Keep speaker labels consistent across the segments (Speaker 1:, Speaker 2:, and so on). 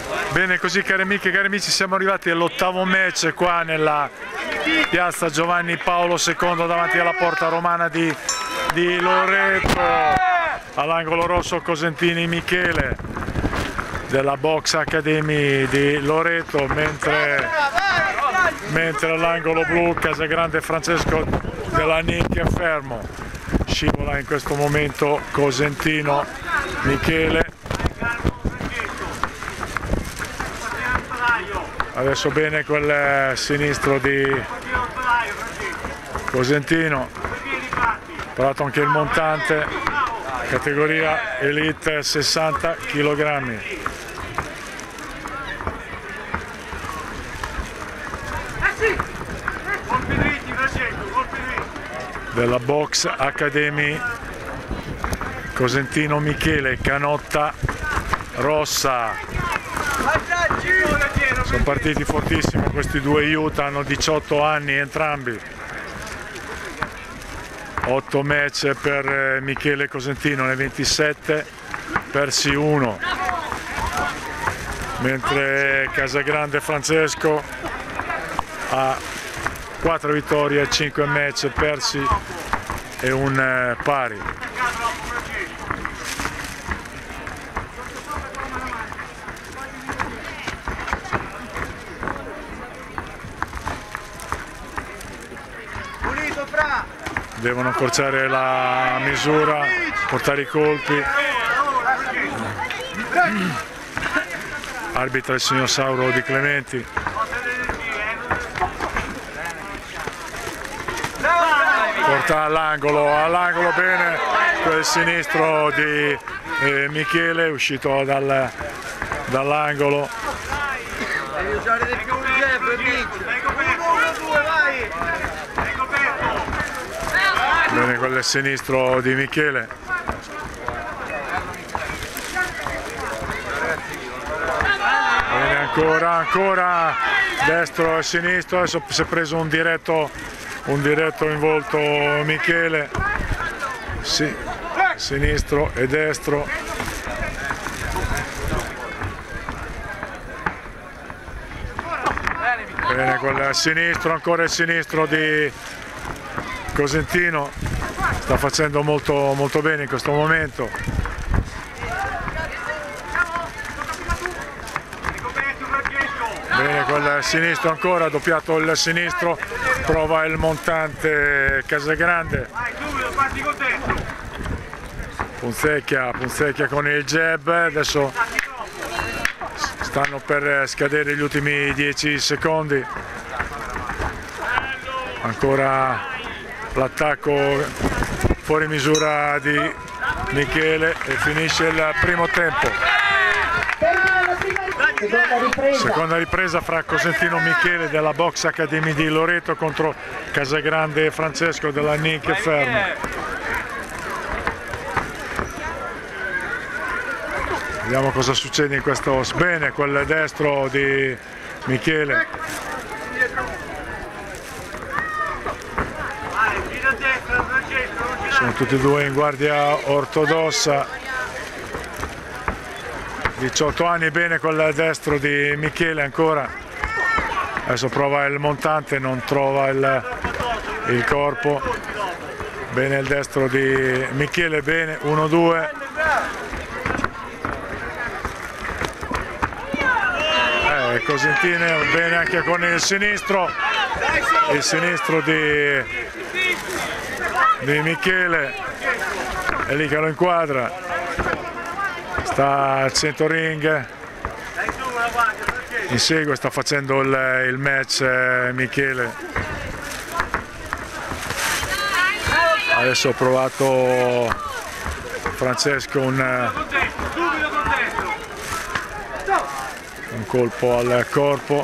Speaker 1: Bene così cari amiche e cari amici, siamo arrivati all'8º match qua nella piazza Giovanni Paolo II davanti alla porta romana di Loreto, all'angolo rosso Cosentini Michele della Box Academy di Loreto, mentre all'angolo blu Casagrande Francesco della Nick è fermo. Scivola in questo momento Cosentino Michele. Adesso bene quel sinistro di Cosentino, parato anche il montante, categoria Elite 60 kg. Della Box Academy Cosentino Michele, canotta rossa. Sono partiti fortissimo questi due Utah, hanno 18 anni entrambi. 8 match per Michele Cosentino, ne 27 persi 1, mentre Casagrande Francesco ha 4 vittorie, 5 match persi e un pari. Devono accorciare la misura, portare i colpi. Arbitra il signor Sauro Di Clementi. Porta all'angolo bene quel sinistro di Michele, uscito dall'angolo. Bene quel sinistro di Michele. Bene ancora destro e sinistro, adesso si è preso un diretto in volto Michele. Sì, sinistro e destro. Bene quel sinistro, ancora il sinistro di Cosentino, sta facendo molto bene in questo momento. Bene quel sinistro ancora, doppiato il sinistro, prova il montante Casagrande. Punzecchia con il jab, adesso stanno per scadere gli ultimi 10 secondi. Ancora l'attacco fuori misura di Michele e finisce il primo tempo. Seconda ripresa fra Cosentino Michele della Box Academy di Loreto contro Casagrande Francesco della Nick fermo. Vediamo cosa succede in questo. Bene quel destro di Michele. Sono tutti e due in guardia ortodossa, 18 anni, bene quel destro di Michele ancora. Adesso prova il montante, non trova il corpo. Bene il destro di Michele, bene, 1-2. Cosentino bene anche con il sinistro di Michele, è lì che lo inquadra, sta al centro ring, insegue, sta facendo il match Michele. Adesso ha provato Francesco un colpo al corpo.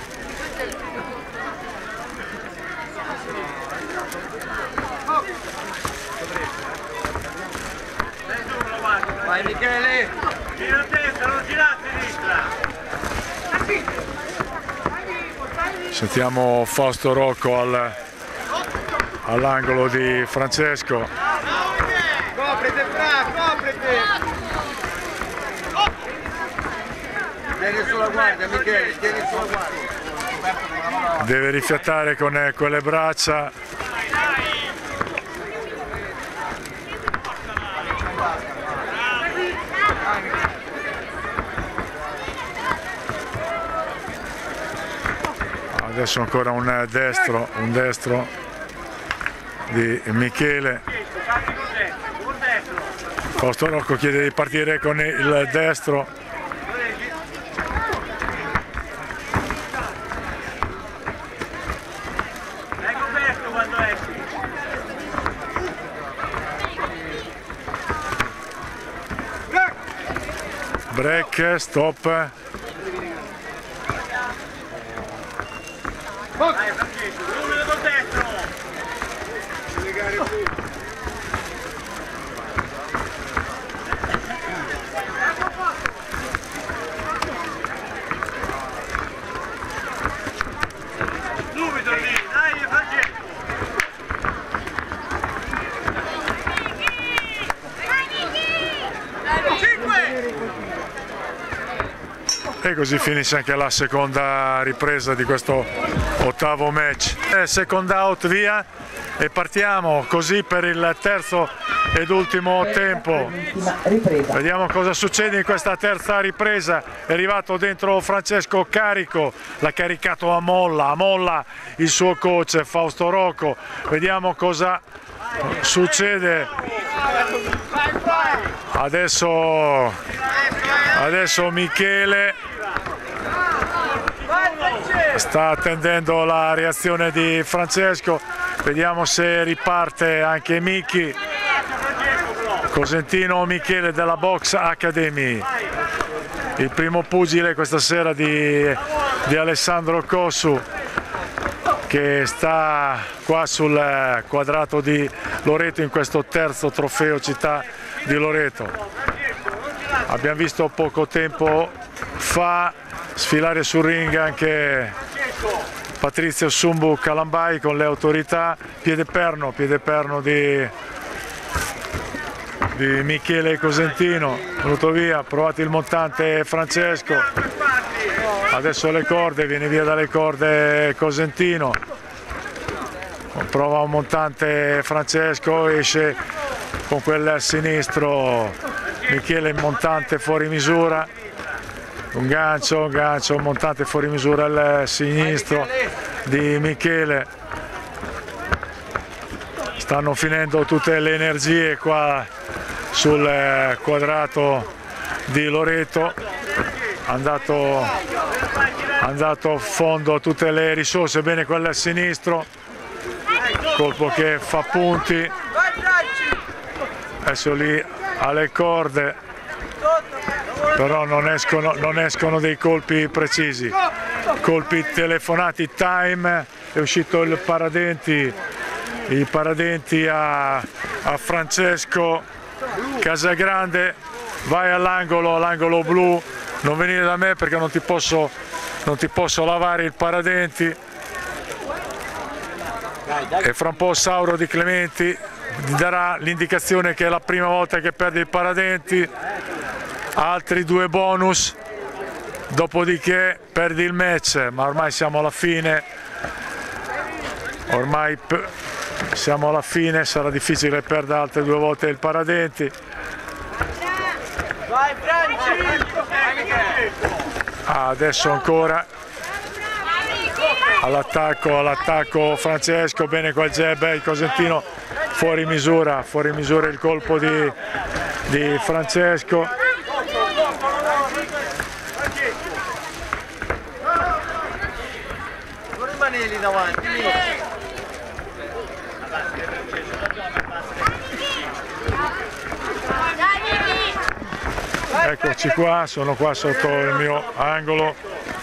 Speaker 2: Vai Michele! Gira a destra, non gira a sinistra!
Speaker 1: Sentiamo Fausto Rocco all'angolo di Francesco.
Speaker 2: Coprite Fra, coprite! Tieni sulla guardia Michele, tieni sulla guardia.
Speaker 1: Deve rifiatare con le braccia. Adesso ancora un destro di Michele. Fausto Rocco chiede di partire con il destro. Break, stop.
Speaker 2: Vai Francesco, numero col destro. Subito lì, dai Francesco.
Speaker 1: E così finisce anche la seconda ripresa di questo ottavo match. Second out via e partiamo così per il terzo ed ultimo tempo. Vediamo cosa succede in questa terza ripresa. È arrivato dentro Francesco carico, l'ha caricato a molla il suo coach Fausto Rocco. Vediamo cosa succede. Adesso Michele sta attendendo la reazione di Francesco, vediamo se riparte anche Micchi. Cosentino Michele della Box Academy, il primo pugile questa sera di Alessandro Cossu, che sta qua sul quadrato di Loreto in questo terzo trofeo città di Loreto. Abbiamo visto poco tempo fa sfilare sul ring anche Patrizio Sumbu Calambai con le autorità. Piede perno di Michele Cosentino, venuto via, provato il montante Francesco, adesso le corde, viene via dalle corde Cosentino, prova un montante Francesco, esce con quel sinistro Michele in montante fuori misura, un gancio, un montante fuori misura al sinistro di Michele. Stanno finendo tutte le energie qua sul quadrato di Loreto, andato a fondo tutte le risorse, bene quella al sinistro, colpo che fa punti, adesso lì alle corde, però non escono dei colpi precisi, colpi telefonati, time, è uscito il paradenti a Francesco Casagrande, vai all'angolo blu, non venire da me perché non ti posso lavare il paradenti, e fra un po' Sauro Di Clementi darà l'indicazione che è la prima volta che perde il paradenti, altri 2 bonus, dopodiché perdi il match, ma ormai siamo alla fine, sarà difficile perdere altre 2 volte il paradenti.
Speaker 2: Vai Franci!
Speaker 1: Adesso ancora all'attacco Francesco, bene quel jab, il Cosentino fuori misura il colpo di Francesco.
Speaker 2: Non rimani lì davanti.
Speaker 1: Eccoci qua, sono qua sotto il mio angolo,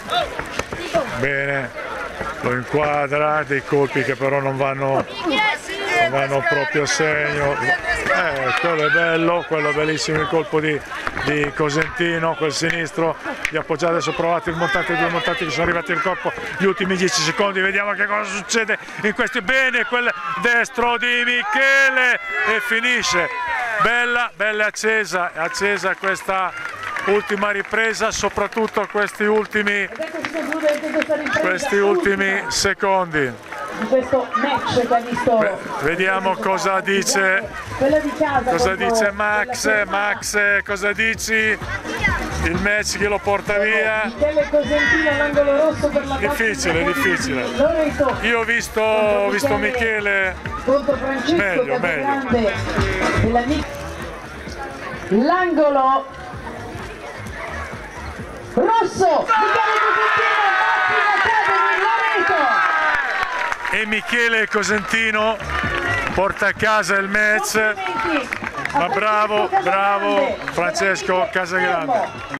Speaker 1: bene, lo inquadra, dei colpi che però non vanno proprio a segno, quello è bello, quello è bellissimo il colpo di Cosentino, quel sinistro, gli appoggiati, adesso provate il montante, 2 montanti che sono arrivati al corpo, gli ultimi 10 secondi, vediamo che cosa succede in questi, bene quel destro di Michele e finisce, bella accesa questa ultima ripresa, soprattutto questi ultimi secondi.
Speaker 3: Di questo match che ha visto.
Speaker 1: Vediamo cosa dice Max. Max, cosa dici? Il match che lo porta via.
Speaker 3: Michele Cosentino all'angolo rosso per la
Speaker 1: difficile.
Speaker 3: Loreto.
Speaker 1: Io ho visto Michele
Speaker 3: contro Francesco
Speaker 1: meglio.
Speaker 3: L'angolo rosso,
Speaker 1: e Michele Cosentino porta a casa il match. Ma bravo Francesco Casagrande.